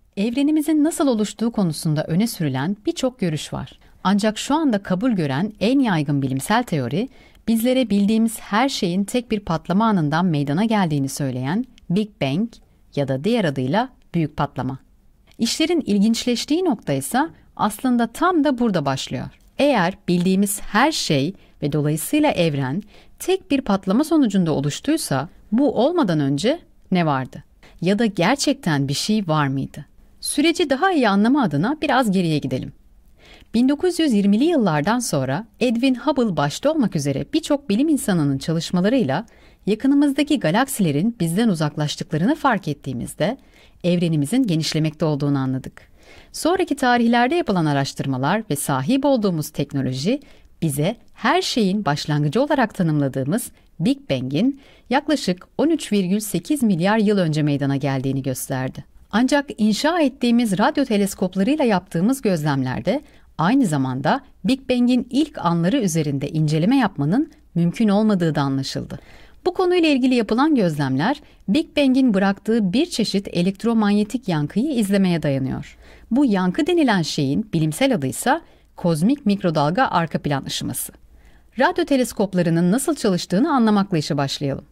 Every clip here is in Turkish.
Evrenimizin nasıl oluştuğu konusunda öne sürülen birçok görüş var. Ancak şu anda kabul gören en yaygın bilimsel teori, bizlere bildiğimiz her şeyin tek bir patlama anından meydana geldiğini söyleyen Big Bang ya da diğer adıyla büyük patlama. İşlerin ilginçleştiği nokta ise aslında tam da burada başlıyor. Eğer bildiğimiz her şey ve dolayısıyla evren tek bir patlama sonucunda oluştuysa, bu olmadan önce ne vardı? Ya da gerçekten bir şey var mıydı? Süreci daha iyi anlama adına biraz geriye gidelim. 1920'li yıllardan sonra Edwin Hubble başta olmak üzere birçok bilim insanının çalışmalarıyla yakınımızdaki galaksilerin bizden uzaklaştıklarını fark ettiğimizde evrenimizin genişlemekte olduğunu anladık. Sonraki tarihlerde yapılan araştırmalar ve sahip olduğumuz teknoloji bize her şeyin başlangıcı olarak tanımladığımız Big Bang'in yaklaşık 13,8 milyar yıl önce meydana geldiğini gösterdi. Ancak inşa ettiğimiz radyo teleskoplarıyla yaptığımız gözlemlerde aynı zamanda Big Bang'in ilk anları üzerinde inceleme yapmanın mümkün olmadığı da anlaşıldı. Bu konuyla ilgili yapılan gözlemler Big Bang'in bıraktığı bir çeşit elektromanyetik yankıyı izlemeye dayanıyor. Bu yankı denilen şeyin bilimsel adı ise kozmik mikrodalga arka plan ışıması. Radyo teleskoplarının nasıl çalıştığını anlamakla işe başlayalım.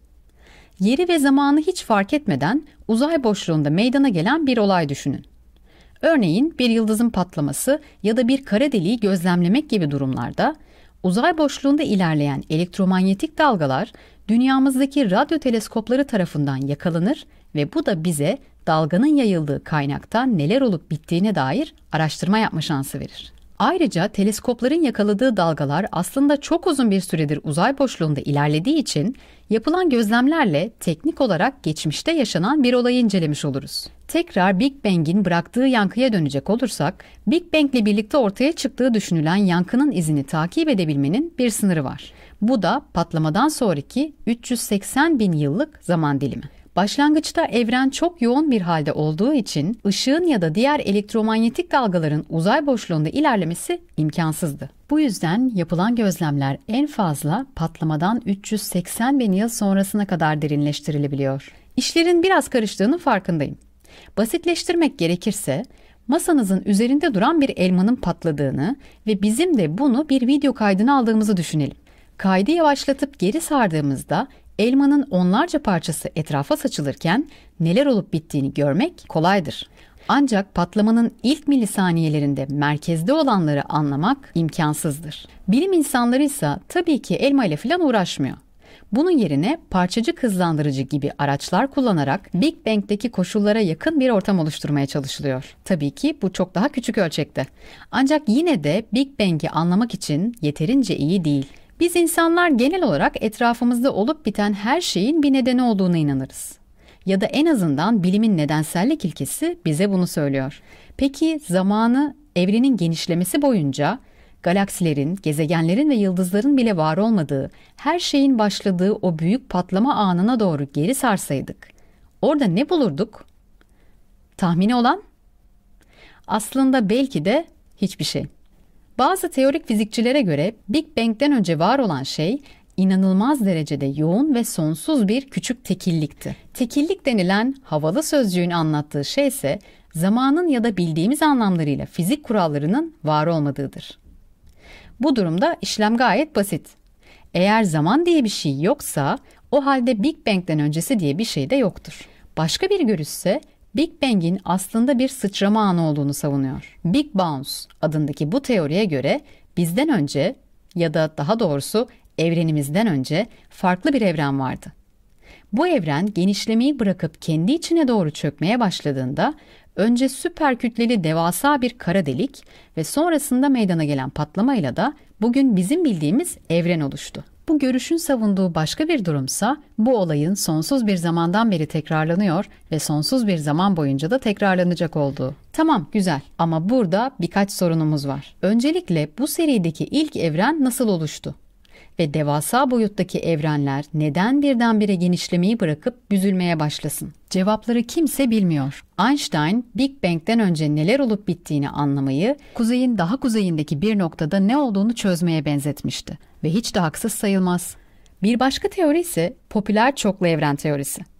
Yeri ve zamanı hiç fark etmeden uzay boşluğunda meydana gelen bir olay düşünün. Örneğin bir yıldızın patlaması ya da bir kara deliği gözlemlemek gibi durumlarda uzay boşluğunda ilerleyen elektromanyetik dalgalar dünyamızdaki radyo teleskopları tarafından yakalanır ve bu da bize dalganın yayıldığı kaynakta neler olup bittiğine dair araştırma yapma şansı verir. Ayrıca teleskopların yakaladığı dalgalar aslında çok uzun bir süredir uzay boşluğunda ilerlediği için yapılan gözlemlerle teknik olarak geçmişte yaşanan bir olayı incelemiş oluruz. Tekrar Big Bang'in bıraktığı yankıya dönecek olursak, Big Bang ile birlikte ortaya çıktığı düşünülen yankının izini takip edebilmenin bir sınırı var. Bu da patlamadan sonraki 380 bin yıllık zaman dilimi. Başlangıçta evren çok yoğun bir halde olduğu için ışığın ya da diğer elektromanyetik dalgaların uzay boşluğunda ilerlemesi imkansızdı. Bu yüzden yapılan gözlemler en fazla patlamadan 380 bin yıl sonrasına kadar derinleştirilebiliyor. İşlerin biraz karıştığının farkındayım. Basitleştirmek gerekirse, masanızın üzerinde duran bir elmanın patladığını ve bizim de bunu bir video kaydına aldığımızı düşünelim. Kaydı yavaşlatıp geri sardığımızda elmanın onlarca parçası etrafa saçılırken neler olup bittiğini görmek kolaydır. Ancak patlamanın ilk milisaniyelerinde merkezde olanları anlamak imkansızdır. Bilim insanları ise tabii ki elma ile falan uğraşmıyor. Bunun yerine parçacık hızlandırıcı gibi araçlar kullanarak Big Bang'deki koşullara yakın bir ortam oluşturmaya çalışılıyor. Tabii ki bu çok daha küçük ölçekte. Ancak yine de Big Bang'i anlamak için yeterince iyi değil. Biz insanlar genel olarak etrafımızda olup biten her şeyin bir nedeni olduğuna inanırız. Ya da en azından bilimin nedensellik ilkesi bize bunu söylüyor. Peki zamanı evrenin genişlemesi boyunca galaksilerin, gezegenlerin ve yıldızların bile var olmadığı, her şeyin başladığı o büyük patlama anına doğru geri sarsaydık, orada ne bulurduk? Tahmini olan? Aslında belki de hiçbir şey. Bazı teorik fizikçilere göre Big Bang'den önce var olan şey inanılmaz derecede yoğun ve sonsuz bir küçük tekillikti. Tekillik denilen havalı sözcüğün anlattığı şey ise zamanın ya da bildiğimiz anlamlarıyla fizik kurallarının var olmadığıdır. Bu durumda işlem gayet basit. Eğer zaman diye bir şey yoksa o halde Big Bang'den öncesi diye bir şey de yoktur. Başka bir görüş ise Big Bang'in aslında bir sıçrama anı olduğunu savunuyor. Big Bounce adındaki bu teoriye göre bizden önce ya da daha doğrusu evrenimizden önce farklı bir evren vardı. Bu evren genişlemeyi bırakıp kendi içine doğru çökmeye başladığında önce süper kütleli devasa bir kara delik ve sonrasında meydana gelen patlamayla da bugün bizim bildiğimiz evren oluştu. Bu görüşün savunduğu başka bir durumsa bu olayın sonsuz bir zamandan beri tekrarlanıyor ve sonsuz bir zaman boyunca da tekrarlanacak olduğu. Tamam, güzel, ama burada birkaç sorunumuz var. Öncelikle bu serideki ilk evren nasıl oluştu? Ve devasa boyuttaki evrenler neden birdenbire genişlemeyi bırakıp büzülmeye başlasın? Cevapları kimse bilmiyor. Einstein, Big Bang'den önce neler olup bittiğini anlamayı, kuzeyin daha kuzeyindeki bir noktada ne olduğunu çözmeye benzetmişti. Ve hiç de haksız sayılmaz. Bir başka teori ise popüler çoklu evren teorisi.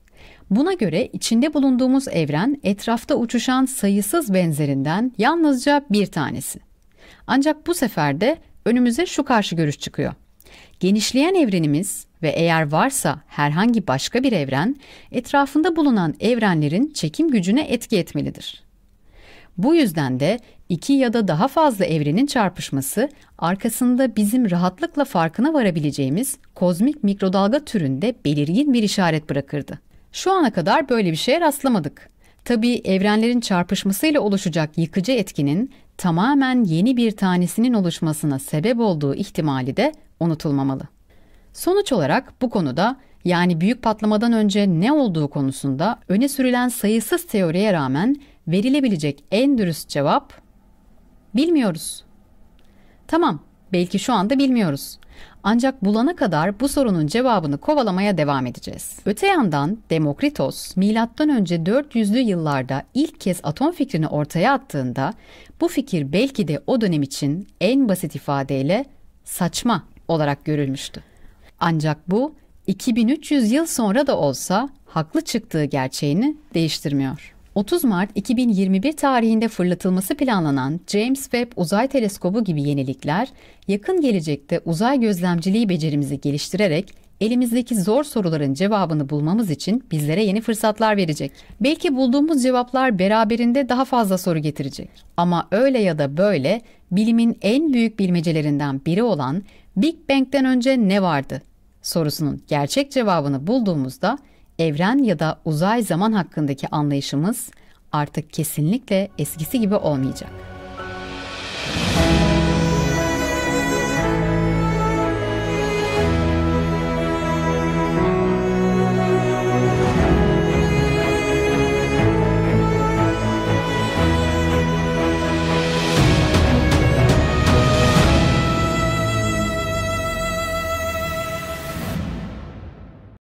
Buna göre içinde bulunduğumuz evren etrafta uçuşan sayısız benzerinden yalnızca bir tanesi. Ancak bu sefer de önümüze şu karşı görüş çıkıyor. Genişleyen evrenimiz ve eğer varsa herhangi başka bir evren, etrafında bulunan evrenlerin çekim gücüne etki etmelidir. Bu yüzden de iki ya da daha fazla evrenin çarpışması, arkasında bizim rahatlıkla farkına varabileceğimiz kozmik mikrodalga türünde belirgin bir işaret bırakırdı. Şu ana kadar böyle bir şeye rastlamadık. Tabii evrenlerin çarpışmasıyla oluşacak yıkıcı etkinin tamamen yeni bir tanesinin oluşmasına sebep olduğu ihtimali de unutulmamalı. Sonuç olarak bu konuda, yani büyük patlamadan önce ne olduğu konusunda öne sürülen sayısız teoriye rağmen verilebilecek en dürüst cevap bilmiyoruz. Tamam, belki şu anda bilmiyoruz. Ancak bulana kadar bu sorunun cevabını kovalamaya devam edeceğiz. Öte yandan Demokritos, M.Ö. 400'lü yıllarda ilk kez atom fikrini ortaya attığında bu fikir belki de o dönem için en basit ifadeyle saçma olarak görülmüştü. Ancak bu 2300 yıl sonra da olsa haklı çıktığı gerçeğini değiştirmiyor. 30 Mart 2021 tarihinde fırlatılması planlanan James Webb Uzay Teleskobu gibi yenilikler, yakın gelecekte uzay gözlemciliği becerimizi geliştirerek elimizdeki zor soruların cevabını bulmamız için bizlere yeni fırsatlar verecek. Belki bulduğumuz cevaplar beraberinde daha fazla soru getirecek. Ama öyle ya da böyle bilimin en büyük bilmecelerinden biri olan Big Bang'den önce ne vardı sorusunun gerçek cevabını bulduğumuzda evren ya da uzay zaman hakkındaki anlayışımız artık kesinlikle eskisi gibi olmayacak.